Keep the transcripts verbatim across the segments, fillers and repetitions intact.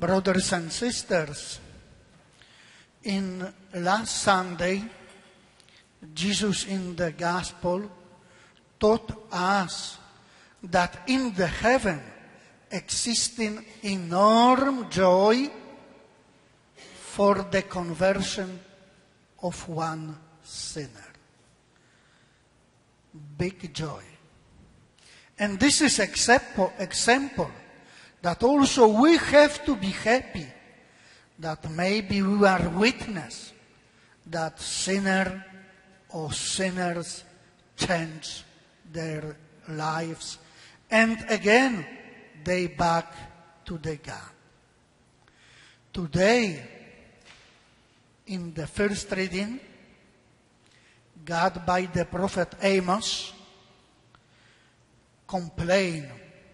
Brothers and sisters, in last Sunday, Jesus in the Gospel taught us that in the heaven existing enormous joy for the conversion of one sinner. Big joy. And this is example, example that also we have to be happy that maybe we are witness that sinner or sinners change their lives and again they back to the God. Today, in the first reading, God by the prophet Amos complained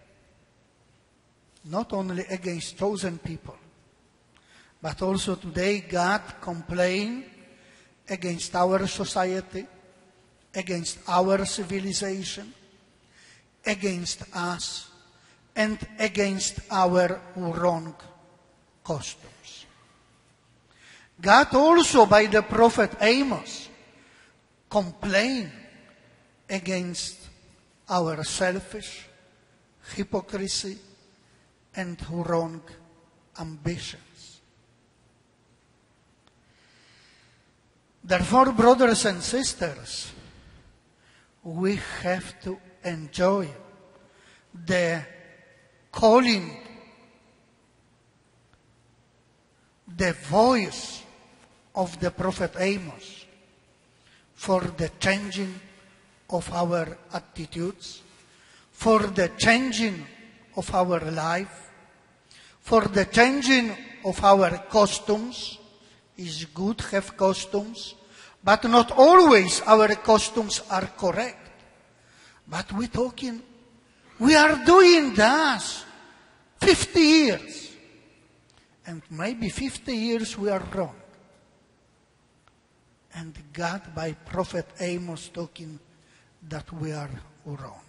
not only against chosen people, but also today God complains against our society, against our civilization, against us, and against our wrong customs. God also by the prophet Amos complained against our selfish hypocrisy and wrong ambitions. Therefore, brothers and sisters, we have to enjoy the calling, the voice of the prophet Amos for the changing of our attitudes, for the changing of our life, for the changing of our costumes. It's good to have costumes, but not always our costumes are correct. But we're talking, we are doing that fifty years. And maybe fifty years we are wrong. And God by prophet Amos talking that we are wrong.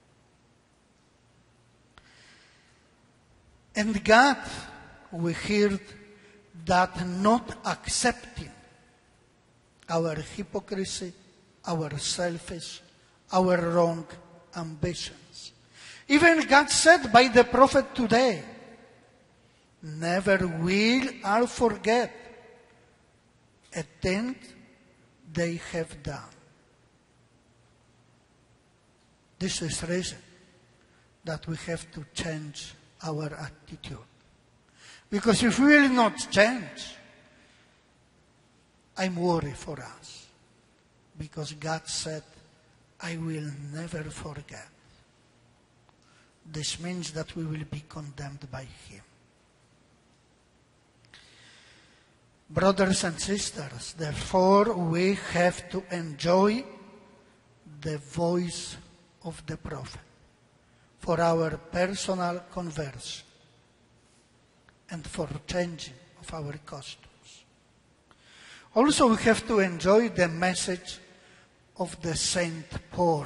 And God, we heard that not accepting our hypocrisy, our selfish, our wrong ambitions. Even God said by the prophet today, never will I forget a thing they have done. This is reason that we have to change our attitude. Because if we will not change, I'm worried for us. Because God said, I will never forget. This means that we will be condemned by Him. Brothers and sisters, therefore we have to enjoy the voice of the prophet for our personal conversion and for changing of our customs. Also we have to enjoy the message of the Saint Paul.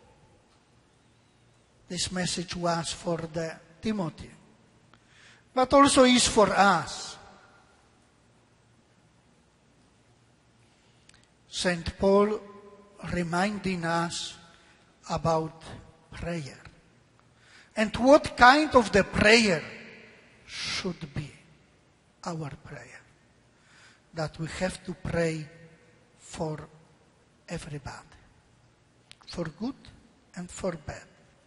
This message was for the Timothy, but also is for us. Saint Paul reminding us about prayer. And what kind of the prayer should be our prayer. That we have to pray for everybody. For good and for bad.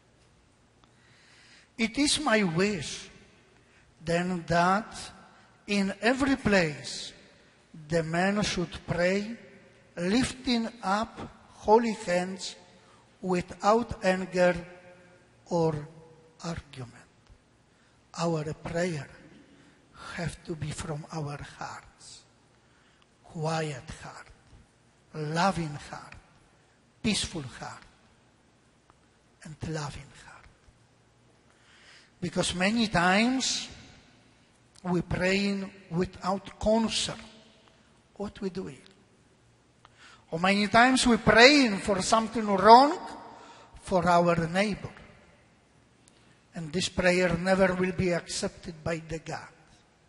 It is my wish then that in every place the man should pray, lifting up holy hands without anger or argument. Our prayer have to be from our hearts. Quiet heart, loving heart, peaceful heart, and loving heart. Because many times we praying without concern what we doing. Or many times we praying for something wrong for our neighbor. And this prayer never will be accepted by the God.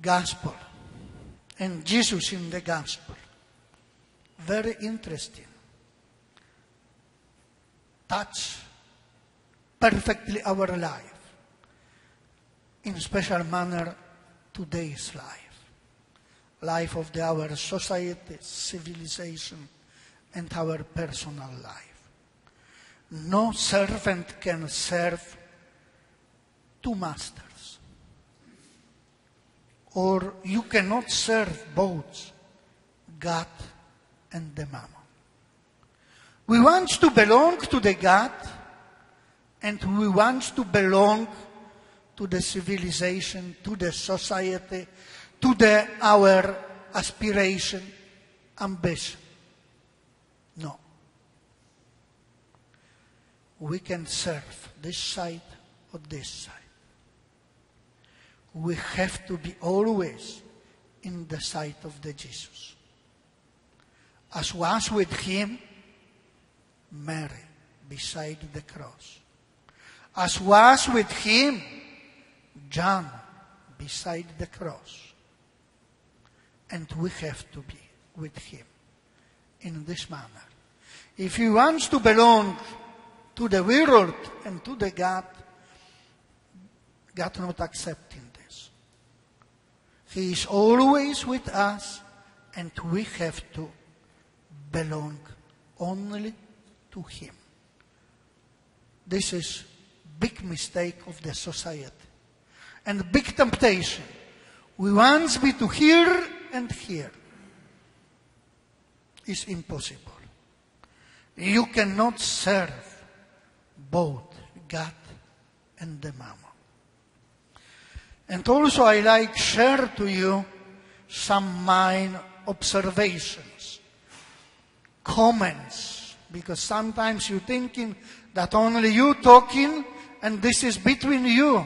gospel and Jesus in the gospel. Very interesting. Touch perfectly our life. In special manner, today's life. Life of the, our society, civilization, and our personal life. No servant can serve two masters. Or you cannot serve both God and the mammon. We want to belong to the God, and we want to belong to the civilization, to the society, to the, our aspiration, ambition. No. We can serve this side or this side. We have to be always in the side of the Jesus. As was with him, Mary beside the cross. As was with him, John beside the cross. And we have to be with him in this manner. If he wants to belong to the world and to the God, God not accepting this. He is always with us, and we have to belong only to him. This is big mistake of the society and big temptation. We want be to hear and hear. It's impossible. You cannot serve both God and the mammon. And also I like share to you some mine observations, comments, because sometimes you're thinking that only you talking and this is between you.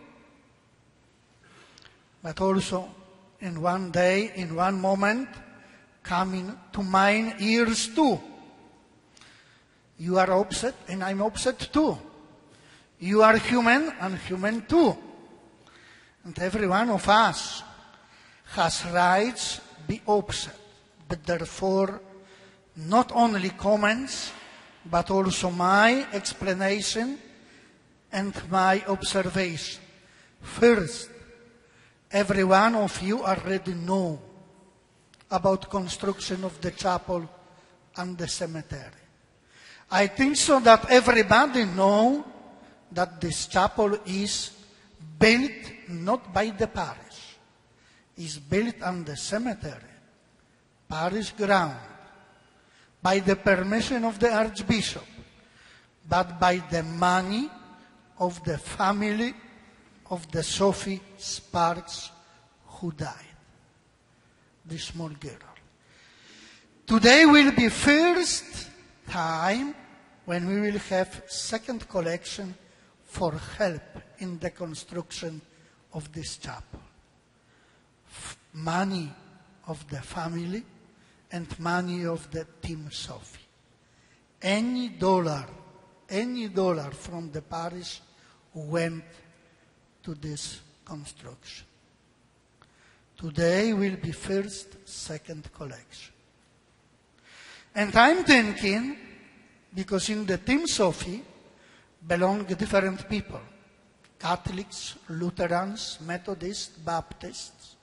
But also in one day, in one moment, coming to mine ears too. You are upset and I'm upset too. You are human and human too. And every one of us has rights be upset. But therefore, not only comments, but also my explanation and my observation. First, every one of you already know about construction of the chapel and the cemetery. I think so that everybody know that this chapel is built not by the parish. It's built on the cemetery, parish ground, by the permission of the Archbishop, but by the money of the family of the Sophie Sparks who died, the small girl. Today will be first time when we will have second collection for help in the construction of this chapel. F- money of the family and money of the Team Sophie. Any dollar, any dollar from the parish went to this construction. Today will be first, second collection. And I'm thinking, because in the Team Sophie belong different people. Catholics, Lutherans, Methodists, Baptists.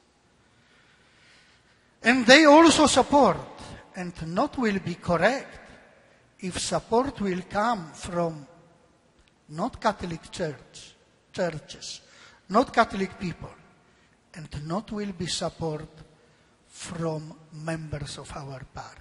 And they also support, and not will be correct if support will come from not Catholic church, churches, not Catholic people, and not will be support from members of our parish.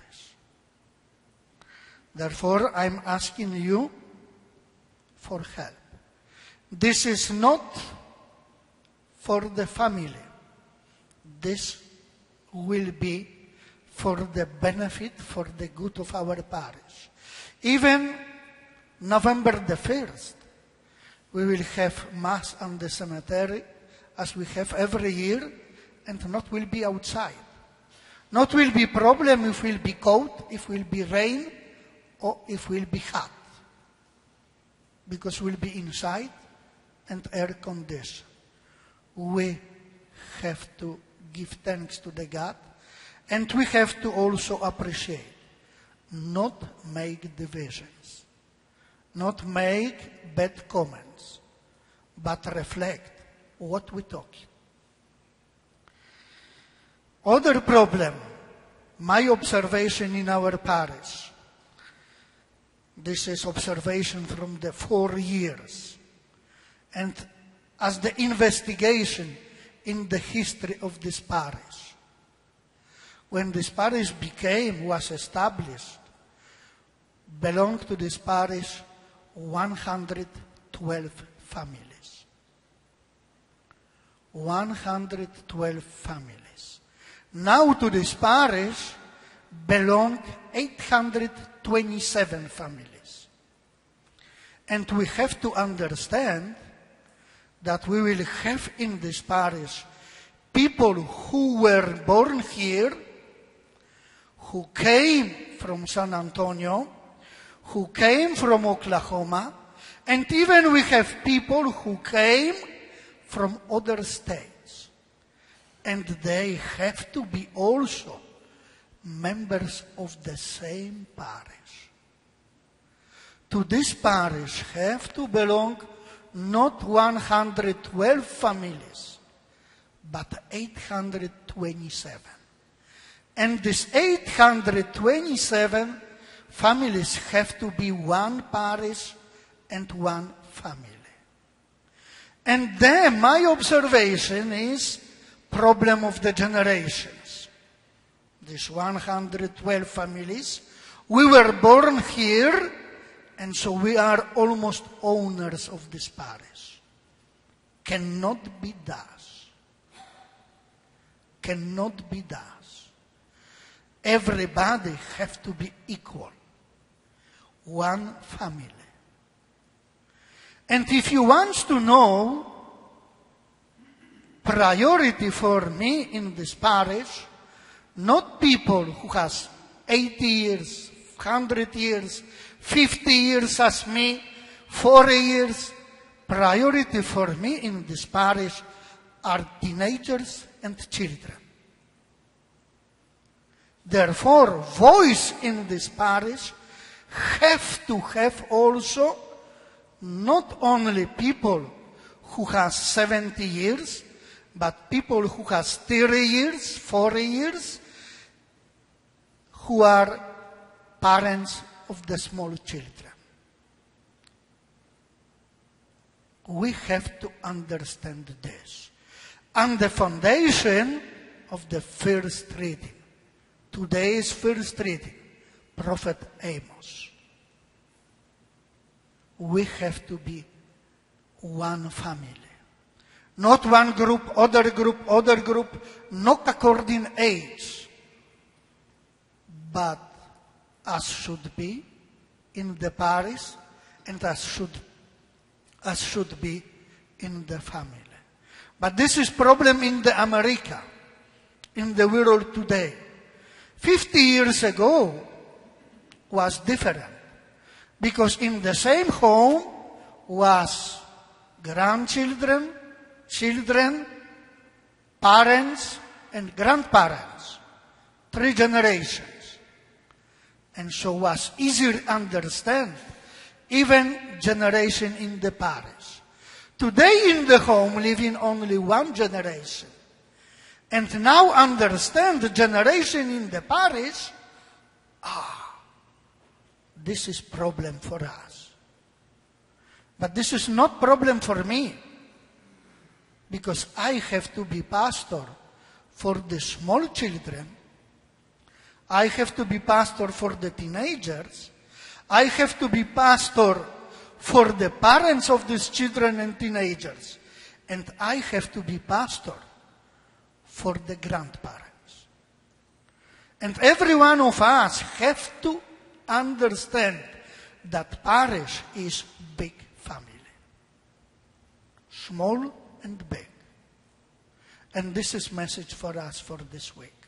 Therefore, I'm asking you for help. This is not for the family. This will be for the benefit, for the good of our parish. Even November the first, we will have Mass on the cemetery as we have every year, and not will be outside. Not will be problem if will be cold, if will be rain, or if will be hot. Because we'll be inside and air conditioned. We have to give thanks to the God, and we have to also appreciate, not make divisions, not make bad comments, but reflect what we talk. Other problem, my observation in our parish, this is observation from the four years, and as the investigation in the history of this parish. When this parish became, was established, belonged to this parish one hundred twelve families. one hundred twelve families. Now to this parish belong eight hundred twenty-seven families. And we have to understand that we will have in this parish people who were born here, who came from San Antonio, who came from Oklahoma, and even we have people who came from other states. And they have to be also members of the same parish. To this parish have to belong not one hundred twelve families, but eight hundred twenty-seven. And these eight hundred twenty-seven families have to be one parish and one family. And then my observation is problem of the generations. These one hundred twelve families, we were born here, and so we are almost owners of this parish. Cannot be thus. Cannot be thus. Everybody has to be equal. One family. And if you want to know, priority for me in this parish, not people who has eighty years, one hundred years, fifty years as me, forty years. Priority for me in this parish are teenagers and children. Therefore, voice in this parish have to have also not only people who has seventy years, but people who has thirty years, forty years, who are parents of the small children. We have to understand this. And the foundation of the first reading, today's first reading, Prophet Amos. We have to be one family. Not one group, other group, other group, not according age, but as should be in the parish and as should, as should be in the family. But this is problem in the America, in the world today. Fifty years ago was different, because in the same home was grandchildren, children, parents, and grandparents, three generations. And so was easier to understand, even generation in the parish. Today in the home living only one generation. And now understand the generation in the parish, ah, this is problem for us. But this is not problem for me, because I have to be pastor for the small children. I have to be pastor for the teenagers. I have to be pastor for the parents of these children and teenagers. And I have to be pastor for the grandparents. And every one of us have to understand that parish is big family. Small and big. And this is message for us for this week.